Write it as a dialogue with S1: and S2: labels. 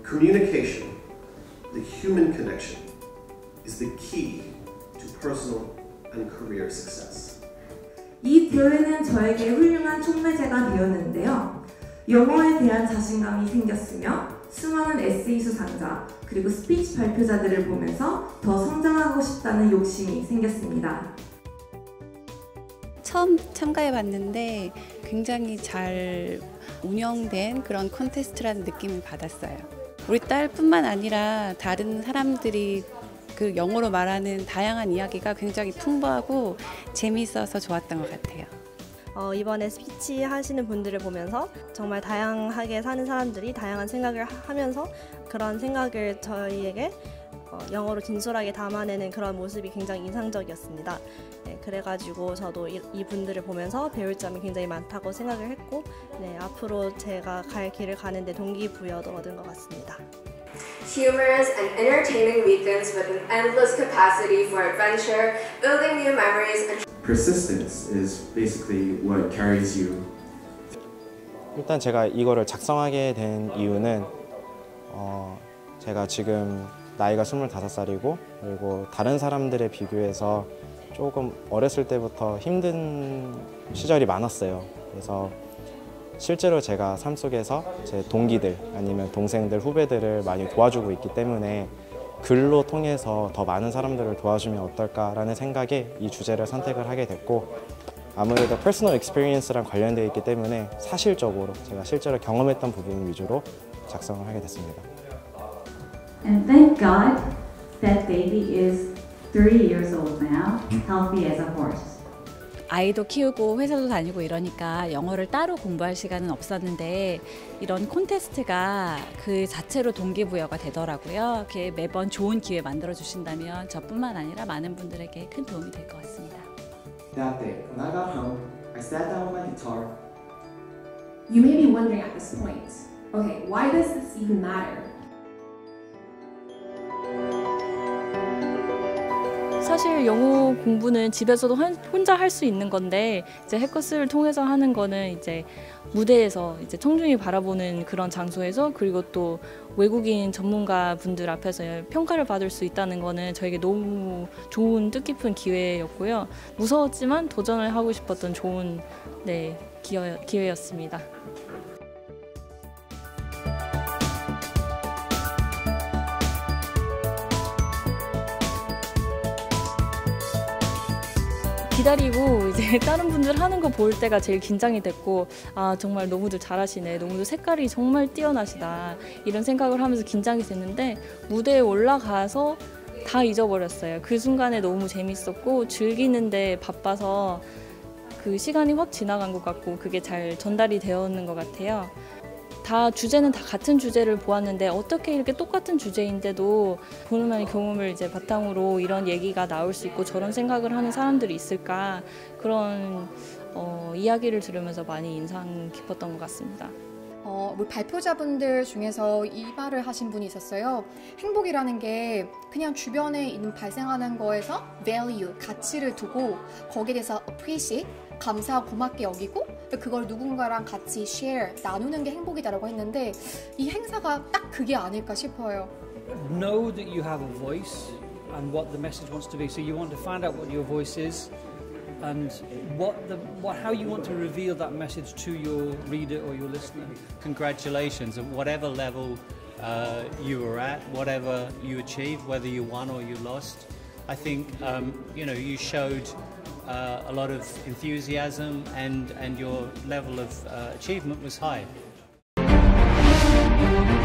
S1: Communication, the human connection, is the key to personal and career success.
S2: 이 대회는 저에게 훌륭한 촉매제가 되었는데요. 영어에 대한 자신감이 생겼으며 수많은 에세이 수상자 그리고 스피치 발표자들을 보면서 더 성장하고 싶다는 욕심이 생겼습니다.
S3: 처음 참가해봤는데 굉장히 잘 운영된 그런 콘테스트라는 느낌을 받았어요. 우리 딸뿐만 아니라 다른 사람들이 그 영어로 말하는 다양한 이야기가 굉장히 풍부하고 재미있어서 좋았던 것 같아요.
S4: 이번에 스피치 하시는 분들을 보면서 정말 다양하게 사는 사람들이 다양한 생각을 하면서 그런 생각을 저희에게 영어로 진솔하게 담아내는 그런 모습이 굉장히 인상적이었습니다. 네, 그래가지고 저도 이 분들을 보면서 배울 점이 굉장히 많다고 생각을 했고 네, 앞으로 제가 갈 길을 가는데 동기부여도 얻은 것 같습니다.
S5: Humorous and entertaining weekends with an endless capacity for adventure, building new memories and
S6: Persistence is basically what carries you.
S7: 일단 제가 이거를 작성하게 된 이유는 제가 지금 나이가 25살이고 그리고 다른 사람들에 비교해서 조금 어렸을 때부터 힘든 시절이 많았어요. 그래서 실제로 제가 삶 속에서 제 동기들 아니면 동생들, 후배들을 많이 도와주고 있기 때문에 글로 통해서 더 많은 사람들을 도와주면 어떨까라는 생각에 이 주제를 선택을 하게 됐고 아무래도 퍼스널 익스피리언스랑 관련되어 있기 때문에 사실적으로 제가 실제로 경험했던 부분 위주로 작성을 하게 됐습니다.
S8: And thank God that baby is 3 years old now, healthy as a horse.
S9: 아이도 키우고 회사도 다니고 이러니까 영어를 따로 공부할 시간은 없었는데 이런 콘테스트가 그 자체로 동기부여가 되더라고요. 이렇게 매번 좋은 기회 만들어 주신다면 저뿐만 아니라 많은 분들에게 큰 도움이 될 것 같습니다.
S10: That day, when I got home, I sat down with my guitar.
S11: You may be wondering at this point, okay, why does this even matter?
S12: 사실 영어 공부는 집에서도 혼자 할 수 있는 건데 이제 해커스를 통해서 하는 거는 이제 무대에서 이제 청중이 바라보는 그런 장소에서 그리고 또 외국인 전문가 분들 앞에서 평가를 받을 수 있다는 거는 저에게 너무 좋은 뜻깊은 기회였고요. 무서웠지만 도전을 하고 싶었던 좋은 기회였습니다. 기다리고 이제 다른 분들 하는 거 볼 때가 제일 긴장이 됐고 아 정말 너무들 잘하시네, 너무들 색깔이 정말 뛰어나시다 이런 생각을 하면서 긴장이 됐는데 무대에 올라가서 다 잊어버렸어요. 그 순간에 너무 재밌었고 즐기는데 바빠서 그 시간이 확 지나간 것 같고 그게 잘 전달이 되었는 것 같아요. 다 주제는 다 같은 주제를 보았는데 어떻게 이렇게 똑같은 주제인데도 본인만의 경험을 이제 바탕으로 이런 얘기가 나올 수 있고 저런 생각을 하는 사람들이 있을까 그런 이야기를 들으면서 많이 인상 깊었던 것 같습니다.
S13: 우리 발표자분들 중에서 이 말을 하신 분이 있었어요. 행복이라는 게 그냥 주변에 있는 발생하는 거에서 value, 가치를 두고 거기에 대해서 appreciate, 감사, 고맙게 여기고 그걸 누군가랑 같이 share, 나누는 게 행복이다라고 했는데 이 행사가 딱 그게 아닐까 싶어요.
S14: Know that you have a voice and what the message wants to be. So you want to find out what your voice is and how you want to reveal that message to your reader or your listener.
S15: Congratulations at whatever level you were at, whatever you achieved, whether you won or you lost. I think you showed a lot of enthusiasm and your level of achievement was high.